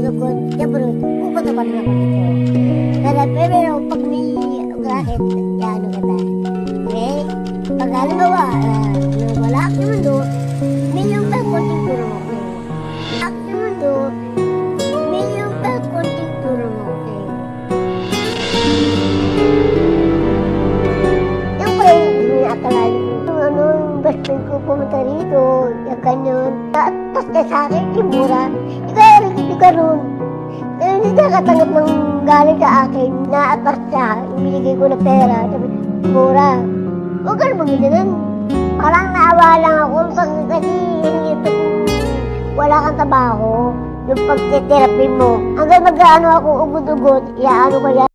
udukod, jabrut, upat ako na ako dito. Pero pag may racket, ano ka ta? Okay? Pag halimbawa, wala sa mundo, may yung pa konting tulong ako. Sa mundo, may yung pa konting tulong ako. Yung pa yung akalain ko, best friend ko pumunta rito, yung ganyan. Tapos na sa akin, yung mura. Ikaw rin, hindi ka ron. Hindi ka katanggap ng galing sa akin, na-atras siya, binigay ko na pera. Sabi, mura. Huwag ka na bumili nun. Parang naawa lang ako kasi wala kang trabaho. Yung pagtitherapy mo. Hanggang mag-ano ako ugod-ugod, iaano ko yan.